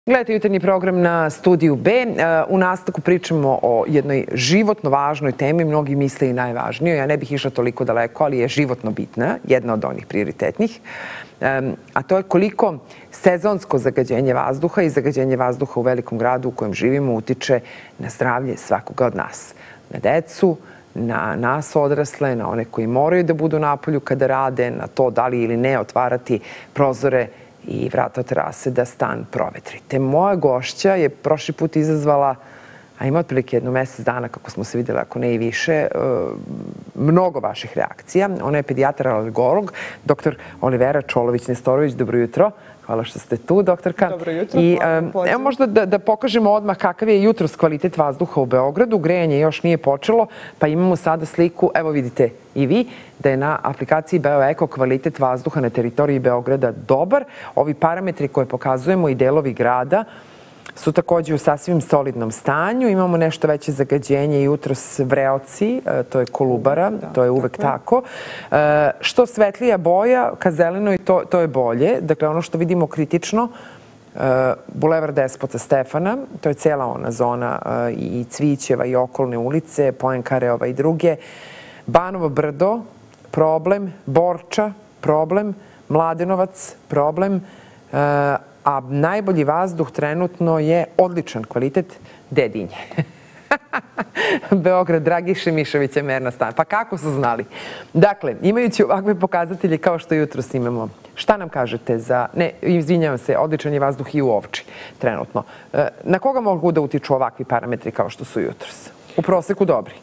Gledajte jutarnji program na Studiju B. U nastavku pričamo o jednoj životno važnoj temi, mnogi misle i najvažnijoj. Ja ne bih išla toliko daleko, ali je životno bitna, jedna od onih prioritetnih. A to je koliko sezonsko zagađenje vazduha i zagađenje vazduha u velikom gradu u kojem živimo utiče na zdravlje svakoga od nas. Na decu, na nas odrasle, na one koji moraju da budu napolju kada rade, na to da li ili ne otvarati prozore i vrata terase da stan provetrite. Moja gošća je prošli put izazvala, a ima otprilike jedno mesec dana kako smo se vidjeli, ako ne i više, mnogo vaših reakcija. Ona je pedijatar alergolog, dr. Olivera Čolović-Nestorović. Dobro jutro. Hvala što ste tu, doktorka. Dobro jutro. I evo možda da pokažemo odmah kakav je jutros kvalitet vazduha u Beogradu. Grejanje još nije počelo, pa imamo sada sliku, evo vidite i vi, da je na aplikaciji BioEko kvalitet vazduha na teritoriji Beograda dobar. Ovi parametri koje pokazujemo i delovi grada su također u sasvim solidnom stanju. Imamo nešto veće zagađenje jutros Vreoci, to je Kolubara, to je uvek tako. Što svetlija boja ka zelenoj, to je bolje. Dakle, ono što vidimo kritično, Bulevar Despota Stefana, to je cijela ona zona i Cvićeva i okolne ulice, Poenkareova i druge. Banovo Brdo, problem. Borča, problem. Mladenovac, problem. A najbolji vazduh trenutno je odličan kvalitet Dedinje. Beograd, Dragiše Mišovića, merna stan. Pa kako su znali? Dakle, imajući ovakve pokazatelje kao što jutros imamo, šta nam kažete za... Ne, izvinjavam se, odličan je vazduh i u Ovči trenutno. Na koga mogu da utiču ovakvi parametri kao što su jutros? U proseku dobri.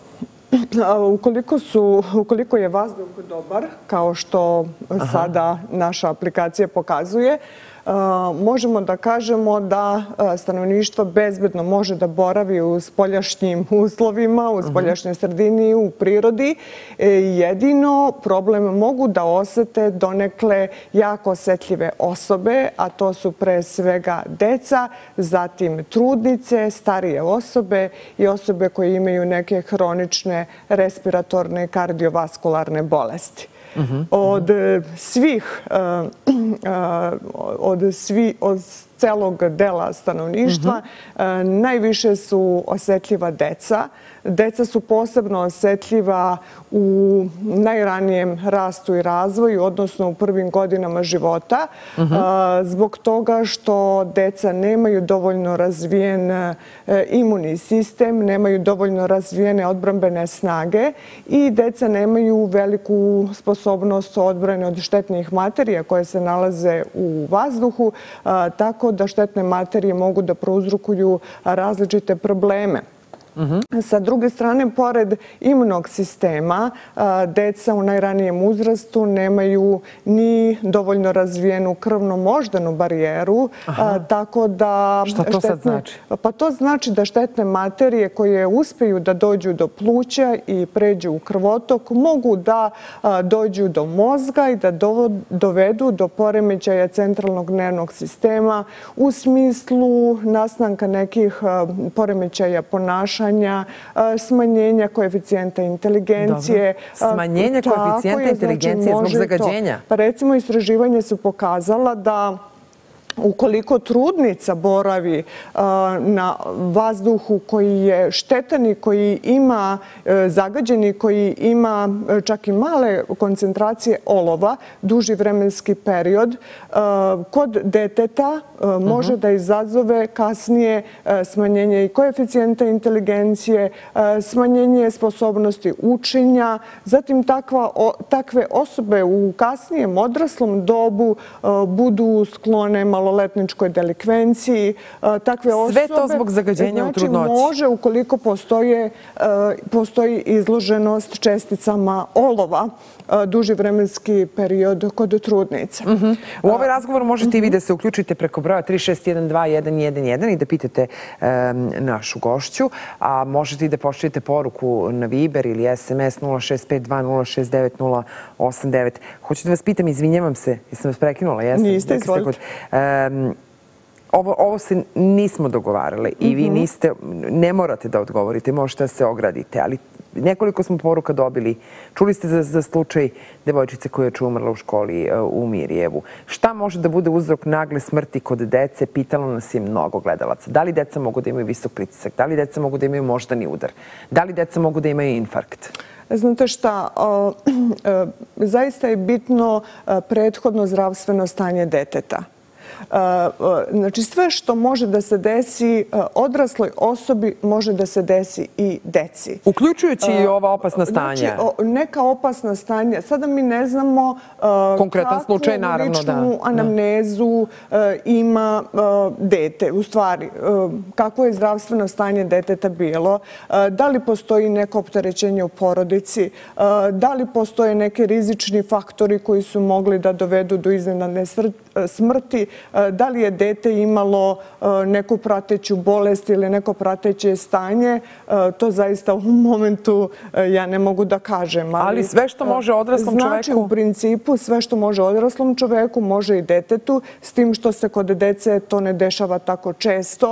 Ukoliko je vazduh dobar, kao što sada naša aplikacija pokazuje, možemo da kažemo da stanovništvo bezbedno može da boravi u spoljašnjim uslovima, u spoljašnjoj sredini, u prirodi. Jedino problem mogu da osete donekle jako osetljive osobe, a to su pre svega deca, zatim trudnice, starije osobe i osobe koje imaju neke hronične respiratorne i kardiovaskularne bolesti. Od celog dela stanovništva najviše su osetljiva deca. Deca su posebno osetljiva u najranijem rastu i razvoju, odnosno u prvim godinama života, zbog toga što deca nemaju dovoljno razvijen imunni sistem, nemaju dovoljno razvijene odbrambene snage i deca nemaju veliku sposobnost odbrane od štetnih materija koje se nalaze u vazduhu, tako da štetne materije mogu da prouzrokuju različite probleme. Sa druge strane, pored imunog sistema, deca u najranijem uzrastu nemaju ni dovoljno razvijenu krvno-moždanu barijeru, tako da... Šta to sad znači? Pa to znači da štetne materije koje uspeju da dođu do pluća i pređu u krvotok mogu da dođu do mozga i da dovedu do poremećaja centralnog nervnog sistema u smislu nastanka nekih poremećaja ponašanja, smanjenja koeficijenta inteligencije. Smanjenje koeficijenta inteligencije zbog zagađenja? Pa recimo, istraživanje su pokazala da ukoliko trudnica boravi na vazduhu koji je štetan i koji ima zagađeni, koji ima čak i male koncentracije olova, duži vremenski period, kod deteta može da izazove kasnije smanjenje i koeficijenta inteligencije, smanjenje sposobnosti učenja. Zatim takve osobe u kasnijem odraslom dobu budu sklone maloletničkoj delikvenciji. Sve to zbog zagađenja u trudnoći? Znači, može ukoliko postoji izloženost česticama olova duži vremenski period kod trudnica. U ovaj razgovor možete i vi da se uključite preko broja 36121111 i da pitate našu gošću, a možete i da pošaljete poruku na Viber ili SMS 0652069089. Hoću da vas pitam, izvinjavam se, jesam vas prekinula? Niste, izvolite. Ovo se nismo dogovarali i vi ne morate da odgovorite, možete da se ogradite, ali Nekoliko smo poruka dobili. Čuli ste za slučaj devojčice koja je umrla u školi u Mirjevu. Šta može da bude uzrok nagle smrti kod dece? Pitalo nas je mnogo gledalaca. Da li deca mogu da imaju visok pritisak? Da li deca mogu da imaju moždani udar? Da li deca mogu da imaju infarkt? Znate šta, zaista je bitno prethodno zdravstveno stanje deteta. Znači, sve što može da se desi odrasloj osobi može da se desi i deci. Uključujući i ova opasna stanja? Znači, neka opasna stanja. Sada mi ne znamo konkretan slučaj, kakvu ličnu anamnezu ima dete. U stvari, kako je zdravstveno stanje deteta bilo, da li postoji neko opterećenje u porodici, da li postoje neki rizični faktori koji su mogli da dovedu do iznenadne smrti, da li je dete imalo neku prateću bolest ili neko prateće stanje, to zaista u momentu ja ne mogu da kažem. Ali sve što može odraslom čoveku? Znači, u principu sve što može odraslom čoveku može i detetu, s tim što se kod dece to ne dešava tako često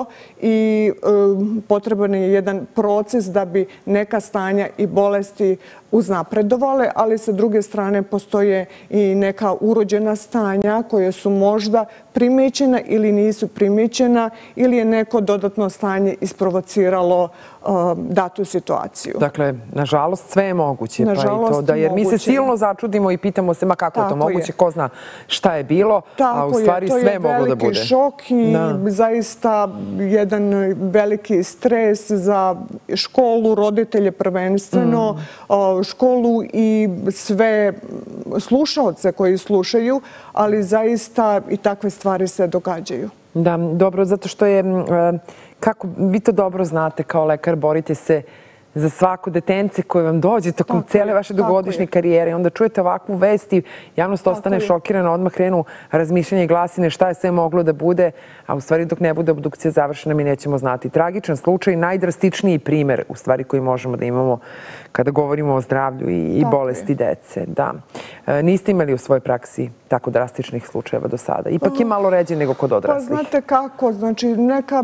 i potreban je jedan proces da bi neka stanja i bolesti uznapredovale, ali sa druge strane postoje i neka urođena stanja koje su možda primećena ili nisu primećena ili je neko dodatno stanje isprovociralo datu situaciju. Dakle, nažalost, sve je moguće. Jer mi se silno začudimo i pitamo se, ma kako je to moguće, ko zna šta je bilo, a u stvari sve je moglo da bude. To je veliki šok i zaista jedan veliki stres za školu, roditelje prvenstveno, školu i sve slušaoce koji slušaju, ali zaista i takve stvari se događaju. Da, dobro, zato što je, kako vi to dobro znate kao lekar, borite se za svako detence koje vam dođe tokom cele vaše dugogodišnje karijere. Onda čujete ovakvu vest i javnost ostane šokirana, odmah krenu razmišljanje i glasine šta je sve moglo da bude, a u stvari dok ne bude obdukcija završena mi nećemo znati. Tragičan slučaj, najdrastičniji primer u stvari koji možemo da imamo kada govorimo o zdravlju i bolesti dece. Da. Niste imali u svojoj praksi tako drastičnih slučajeva do sada? Ipak je malo ređe nego kod odraslih. Pa znate kako, znači neka,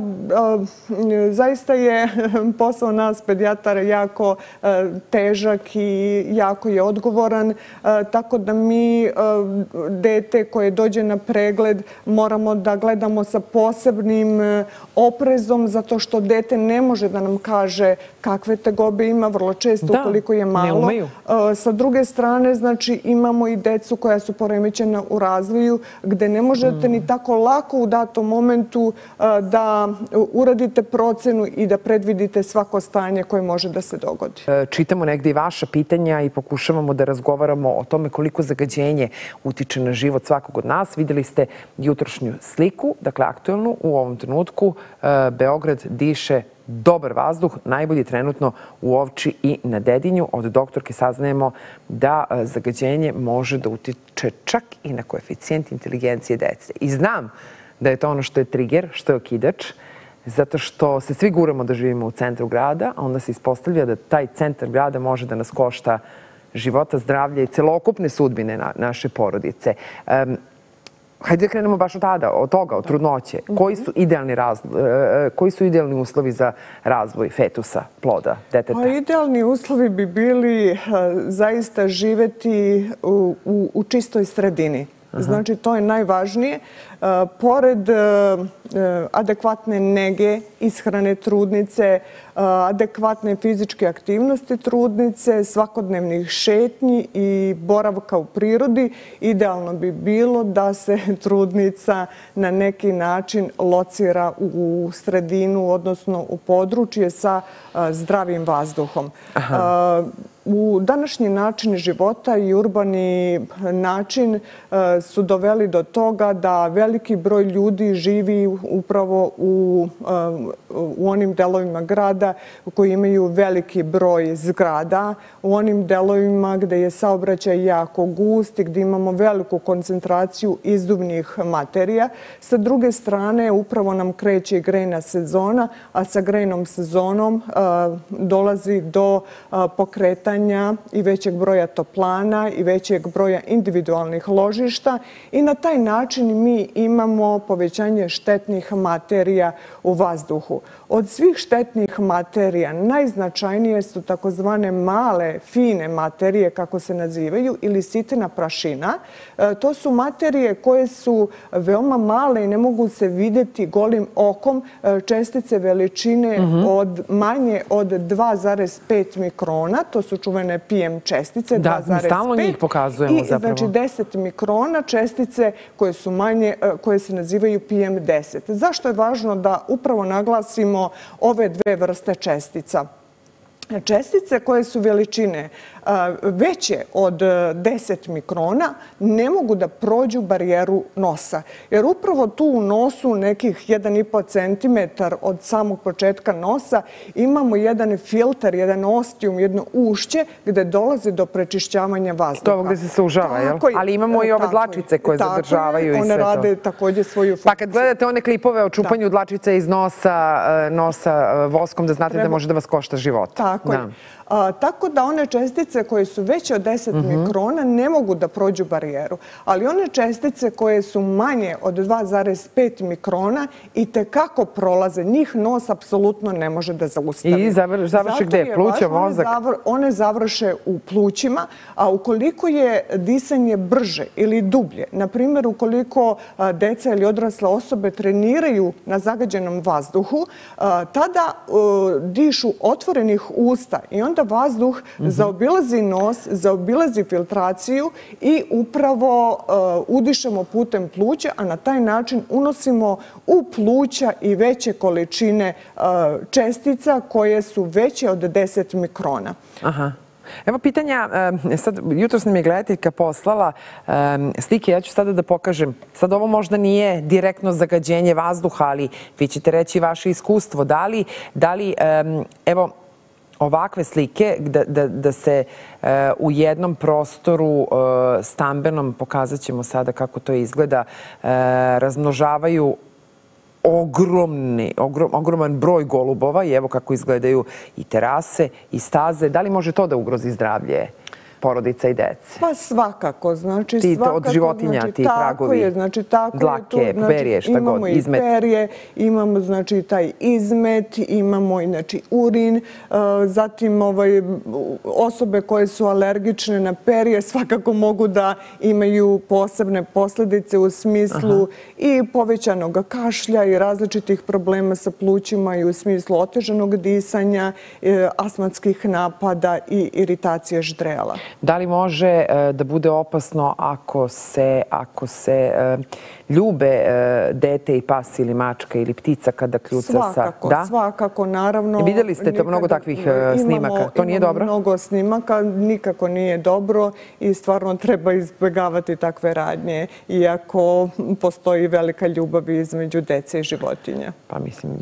zaista je posao nas pedijatara jako težak i jako je odgovoran, tako da mi dete koje dođe na pregled moramo da gledamo sa posebnim oprezom, zato što dete ne može da nam kaže kakve tegobe ima, vrlo često ukoliko je malo. Sa druge strane, znači imamo i decu koja su poremećena u razvoju, gde ne možete ni tako lako u datom momentu da uradite procenu i da predvidite svako stanje koje može da se dogodi. Čitamo negde i vaša pitanja i pokušavamo da razgovaramo o tome koliko zagađenje utiče na život svakog od nas. Videli ste jutrošnju sliku, dakle aktuelnu u ovom trenutku. Beograd diše dobar vazduh, najbolji trenutno u Ovči i na Dedinju. Od doktorke saznajemo da zagađenje može da utiče čak i na koeficijent inteligencije dece. I znam da je to ono što je triger, što je okidač, zato što se svi guramo da živimo u centru grada, a onda se ispostavlja da taj centar grada može da nas košta života, zdravlja i celokupne sudbine naše porodice. Hajde da krenemo baš od toga, od trudnoće. Koji su idealni uslovi za razvoj fetusa, ploda, deteta? Idealni uslovi bi bili zaista živeti u čistoj sredini. Znači, to je najvažnije. Pored adekvatne nege, ishrane trudnice, adekvatne fizičke aktivnosti trudnice, svakodnevnih šetnji i boravka u prirodi, idealno bi bilo da se trudnica na neki način locira u sredinu, odnosno u područje sa zdravim vazduhom. U današnji način života i urbani način su doveli do toga da veliki broj ljudi živi upravo u onim delovima grada koji imaju veliki broj zgrada, u onim delovima gde je saobraćaj jako gust i gde imamo veliku koncentraciju izduvnih materija. Sa druge strane, upravo nam kreće grejna sezona, a sa grejnom sezonom dolazi do pokretanja zidanja i većeg broja toplana i većeg broja individualnih ložišta i na taj način mi imamo povećanje štetnih materija u vazduhu. Od svih štetnih materija najznačajnije su takozvane male, fine materije, kako se nazivaju, ili sitna prašina. To su materije koje su veoma male i ne mogu se vidjeti golim okom, čestice veličine manje od 2,5 mikrona. To su čuvene PM čestice, 2,5. Da, stalno njih pokazujemo zapravo. I znači 10 mikrona čestice koje su manje, koje se nazivaju PM10. Zašto je važno da upravo naglasimo ove dve vrste čestica? Čestice koje su veličine veće od 10 mikrona ne mogu da prođu barijeru nosa. Jer upravo tu u nosu nekih 1,5 centimetar od samog početka nosa imamo jedan filter, jedan ostijum, jedno ušće gde dolazi do prečišćavanja vazduha. To je ovo gde se sužava, jel? Ali imamo i ove dlačice koje zadržavaju i sve to. One rade također svoju funkciju. Pa kad gledate one klipove o čupanju dlačice iz nosa voskom, da znate da može da vas košta života. Tako je. Tako da one čestice koje su veće od 10 mikrona ne mogu da prođu barijeru, ali one čestice koje su manje od 2,5 mikrona i tekako prolaze, njih nos apsolutno ne može da zaustavi. I završe gde? Pluća, mozak? One završe u plućima, a ukoliko je disanje brže ili dublje, na primjer ukoliko deca ili odrasle osobe treniraju na zagađenom vazduhu, tada dišu otvorenih usta i onda vazduh zaobilazi nos, zaobilazi filtraciju i upravo udišemo putem pluća, a na taj način unosimo u pluća i veće količine čestica koje su veće od 10 mikrona. Aha. Evo pitanja, sad jutros nam je gledateljka poslala slike, ja ću sada da pokažem. Sad ovo možda nije direktno zagađenje vazduha, ali vi ćete reći vaše iskustvo. Da li, evo, ovakve slike da se u jednom prostoru stambenom, pokazat ćemo sada kako to izgleda, razmnožavaju ogroman broj golubova i evo kako izgledaju i terase i staze. Da li može to da ugrozi zdravlje porodica i dece? Pa svakako. Od životinja, ti tragovi, dlake, perje, šta god, izmet. Imamo i perje, imamo taj izmet, imamo i urin, zatim osobe koje su alergične na perje svakako mogu da imaju posebne posljedice u smislu i povećanog kašlja i različitih problema sa plućima i u smislu otežanog disanja, astmatskih napada i iritacije ždrela. Da li može da bude opasno ako se ljube dete i pas ili mačka ili ptica kada kljuca sa... Svakako, svakako, naravno. Vidjeli ste to mnogo takvih snimaka? To nije dobro? Imamo mnogo snimaka, nikako nije dobro i stvarno treba izbjegavati takve radnje, iako postoji velika ljubav između dece i životinja. Pa mislim...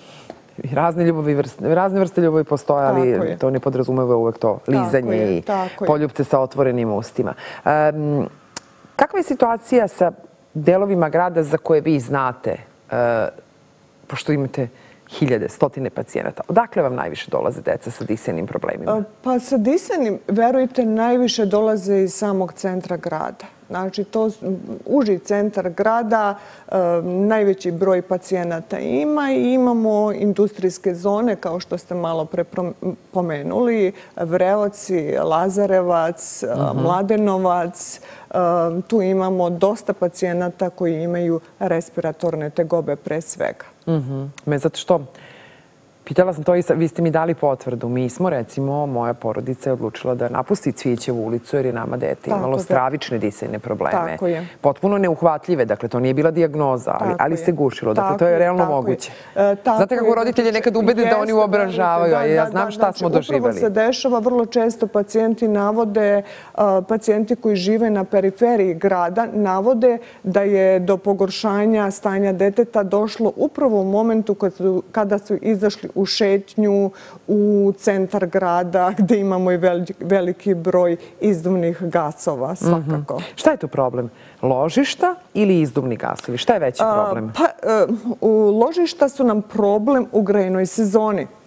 Razne vrste ljubavi postoje, ali to ne podrazumeva uvek to lizanje i poljupce sa otvorenim ustima. Kakva je situacija sa delovima grada za koje vi znate, pošto imate hiljade, stotine pacijenata? Odakle vam najviše dolaze deca sa disajnim problemima? Pa sa disajnim, verujte, najviše dolaze iz samog centra grada. Znači, to uži centar grada, najveći broj pacijenata ima i imamo industrijske zone, kao što ste malo pre pomenuli, Vreoci, Lazarevac, Mladenovac. Tu imamo dosta pacijenata koji imaju respiratorne tegobe pre svega. Zato što... Pitala sam to i vi ste mi dali potvrdu. Mi smo, recimo, moja porodica je odlučila da napusti Cvijećevu ulicu jer je nama dete imalo stravične disajne probleme. Potpuno neuhvatljive. Dakle, to nije bila dijagnoza, ali se gušilo. Dakle, to je realno moguće. Znate kako roditelje nekad ubede da oni uobražavaju, a ja znam šta smo doživjeli. Upravo se dešava, vrlo često pacijenti navode, pacijenti koji žive na periferiji grada, navode da je do pogoršanja stanja deteta došlo upravo u momentu kada su izašli u šetnju, u centar grada, gde imamo i veliki broj izduvnih gasova, svakako. Šta je tu problem? Ložišta ili izduvni gasovi? Šta je veći problem? Ložišta su nam problem u grejnoj sezoni.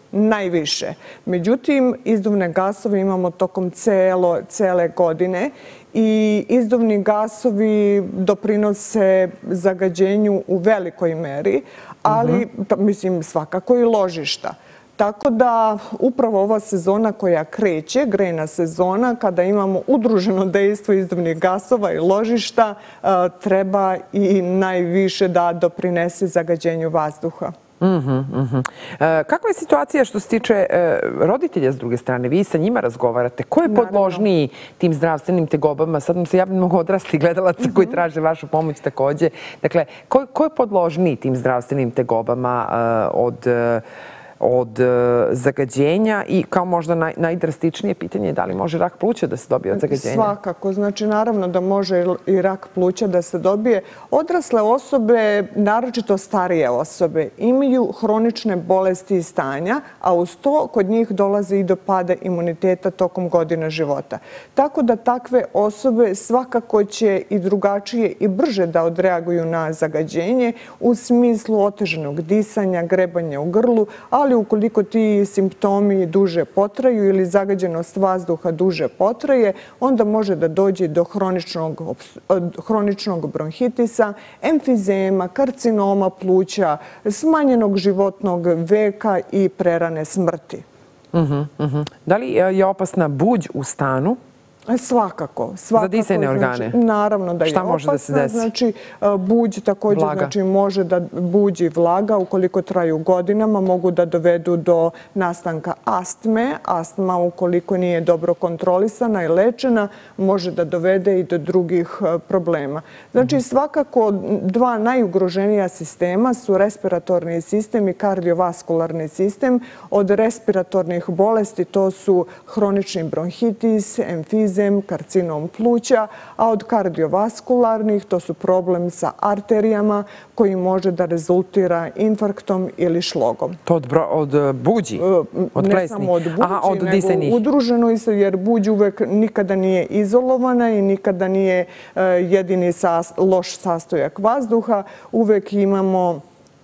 najviše. Međutim, izduvne gasove imamo tokom cele godine i izduvni gasovi doprinose zagađenju u velikoj meri, ali mislim svakako i ložišta. Tako da upravo ova sezona koja kreće, grejna sezona, kada imamo udruženo dejstvo izduvnih gasova i ložišta, treba i najviše da doprinese zagađenju vazduha. Kakva je situacija što se tiče roditelja s druge strane? Vi sa njima razgovarate. Ko je podložniji tim zdravstvenim tegobama? Sad nam se javlja mnogo odraslih gledalaca koji traže vašu pomoć takođe. Dakle, ko je podložniji tim zdravstvenim tegobama od zagađenja i kao možda najdrastičnije pitanje je da li može rak pluća da se dobije od zagađenja? Svakako. Znači, naravno da može i rak pluća da se dobije. Odrasle osobe, naročito starije osobe, imaju hronične bolesti i stanja, a uz to kod njih dolazi i do pada imuniteta tokom godina života. Tako da takve osobe svakako će i drugačije i brže da odreaguju na zagađenje u smislu otežanog disanja, grebanja u grlu, ali ukoliko ti simptomi duže potraju ili zagađenost vazduha duže potraje, onda može da dođe do hroničnog bronhitisa, emfizema, karcinoma pluća, smanjenog životnog veka i prerane smrti. Da li je opasna buđ u stanu? Svakako. Za disajne organe? Naravno da je opasna. Šta može da se desi? Znači, buđ također može da buđi vlaga ukoliko traju godinama, mogu da dovedu do nastanka astme. Astma, ukoliko nije dobro kontrolisana i lečena, može da dovede i do drugih problema. Znači, svakako dva najugroženija sistema su respiratorni sistem i kardiovaskularni sistem. Od respiratornih bolesti to su hronični bronhitis, emfizem, karcinom pluća, a od kardiovaskularnih to su problem sa arterijama koji može da rezultira infarktom ili šlogom. To od buđi? Ne samo od buđi, nego udruženo, jer buđ uvek nikada nije izolovana i nikada nije jedini loš sastojak vazduha. Uvek imamo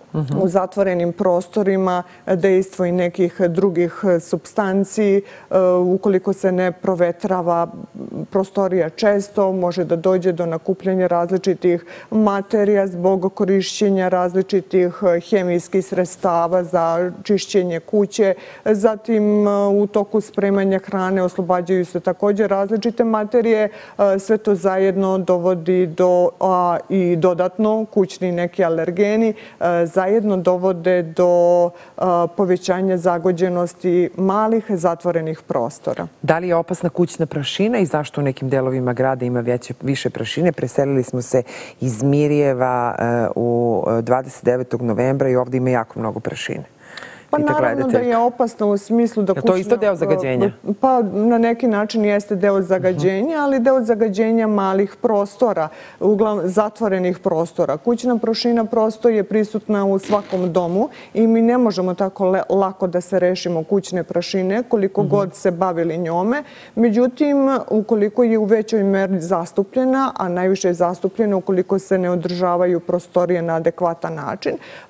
u zatvorenim prostorima dejstvo i nekih drugih supstanci. Ukoliko se ne provetrava prostorija često, može da dođe do nakupljanja različitih materija zbog korišćenja različitih hemijskih sredstava za čišćenje kuće. Zatim, u toku spremanja hrane oslobađaju se također različite materije. Sve to zajedno dovodi do i dodatno kućni neki alergeni, zajedno dovode do povećanja zagađenosti malih zatvorenih prostora. Da li je opasna kućna prašina i zašto u nekim delovima grada ima više prašine? Preselili smo se iz Mirjeva u 29. novembra i ovdje ima jako mnogo prašine. Pa naravno da je opasno u smislu da kućna... Je to isto deo zagađenja? Pa na neki način jeste deo zagađenja, ali deo zagađenja malih prostora, uglavnom zatvorenih prostora. Kućna prašina prosto je prisutna u svakom domu i mi ne možemo tako lako da se rešimo kućne prašine koliko god se bavili njome. Međutim, ukoliko je u većoj meri zastupljena, a najviše je zastupljena ukoliko se ne održavaju prostorije na adekvatan način,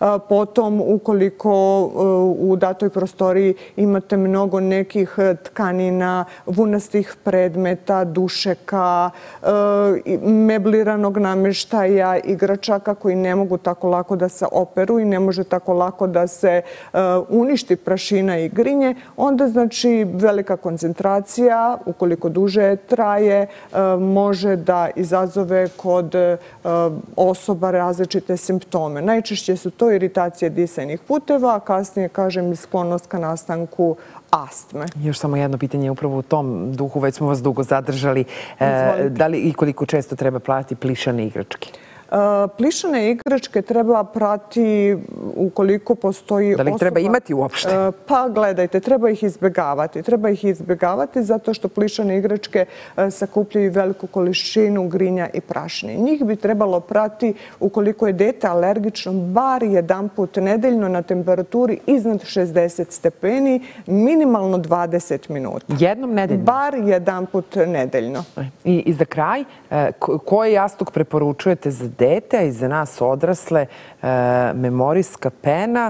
potom ukoliko u datoj prostoriji imate mnogo nekih tkanina, vunastih predmeta, dušeka, mebliranog namještaja, igračaka koji ne mogu tako lako da se operu i ne može tako lako da se uništi prašina i grinje, onda znači velika koncentracija, ukoliko duže traje, može da izazove kod osoba različite simptome. Najčešće su to iritacije disajnih puteva, a kasnije, kažem, i sklonost ka nastanku astme. Još samo jedno pitanje, upravo u tom duhu, već smo vas dugo zadržali. Da li i koliko često treba platiti plišane igračke? Plišane igračke treba prati ukoliko postoji osoba... Da li ih treba imati uopšte? Pa gledajte, treba ih izbjegavati. Treba ih izbjegavati zato što plišane igračke sakupljaju veliku količinu grinja i prašine. Njih bi trebalo prati ukoliko je dete alergično bar jedan put nedeljno na temperaturi iznad 60 stepeni, minimalno 20 minuta. Jednom nedeljno? Bar jedan put nedeljno. I za kraj, koji jastuk preporučujete za dete i za nas odrasle? Memorijska pena,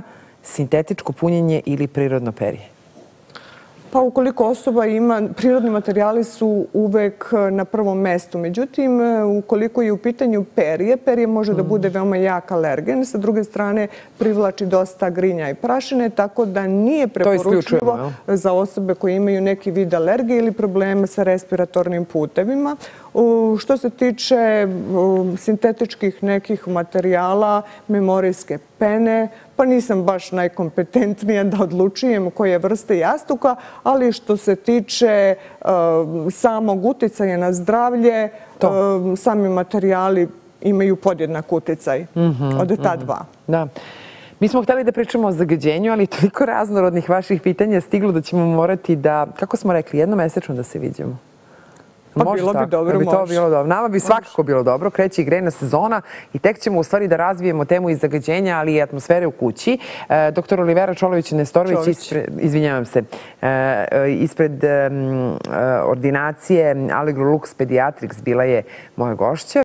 sintetičko punjenje ili prirodno perje? Pa ukoliko osoba ima, prirodni materijali su uvek na prvom mestu. Međutim, ukoliko je u pitanju perje, perje može da bude veoma jak alergen. Sa druge strane, privlači dosta grinja i prašine, tako da nije preporučljivo za osobe koje imaju neki vid alergije ili problema sa respiratornim putevima. Što se tiče sintetičkih nekih materijala, memorijske pene, pa nisam baš najkompetentnija da odlučujem koje vrste jastuka, ali što se tiče samog uticaja na zdravlje, sami materijali imaju podjednak uticaj od ta dva. Da. Mi smo hteli da pričamo o zagađenju, ali toliko raznorodnih vaših pitanja stiglo da ćemo morati da, kako smo rekli, jednomesečno da se viđemo. Pa bilo bi dobro, može. Nama bi svakako bilo dobro, kreće i grejna sezona i tek ćemo u stvari da razvijemo temu i zagađenja, ali i atmosfere u kući. Doktor Olivera Čolović-Nestorović, izvinjavam se, ispred ordinacije Allegro Lux Pediatrics bila je moja gošća.